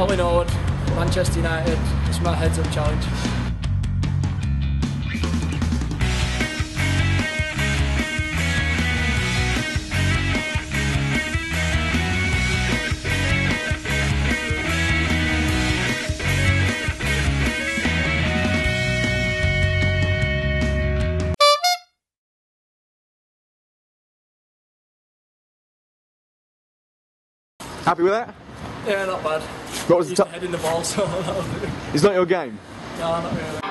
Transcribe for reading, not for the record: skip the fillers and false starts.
Ollie Norwood, Manchester United. It's my heads-up challenge. Happy with that? Yeah, not bad. What was the Head in the ball, so that'll do. It's not your game? No, not really.